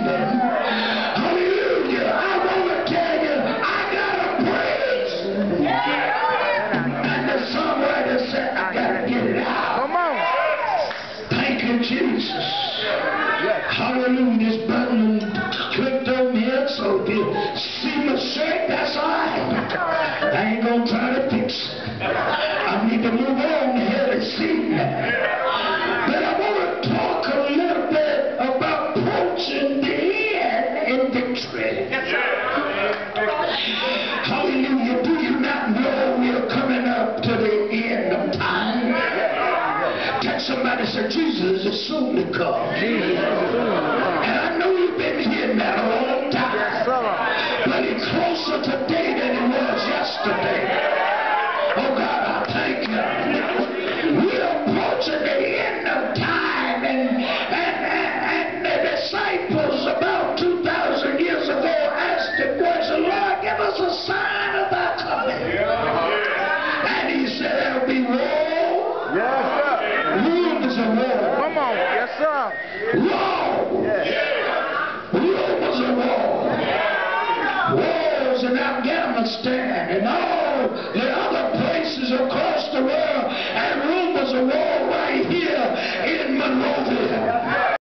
Hallelujah. I want to tell you, I got a praise. And the songwriter said, I got to get it out. Come on. Thank you, Jesus. Hallelujah. This button clicked on me up, so if you see my shirt, that's all right. I ain't going to try to fix it. I need to move on here this evening. But I want to talk a little bit about approaching the end in victory. Hallelujah. Do you not know we're coming up to the end of time? Touch somebody and say, Jesus is soon to come. And I know you've been hearing that a long time. But he's closer today than he was yesterday. Oh God, I thank you. We're approaching the end of time, and the disciples about 2,000 years ago asked the question, Lord, give us a sign of thy coming. And he said, there'll be war. Yes, sir. Rumors of war. Come on. Yes, sir. War. Rumors of war. Wars in Afghanistan and all the other places across the world, and rumors of war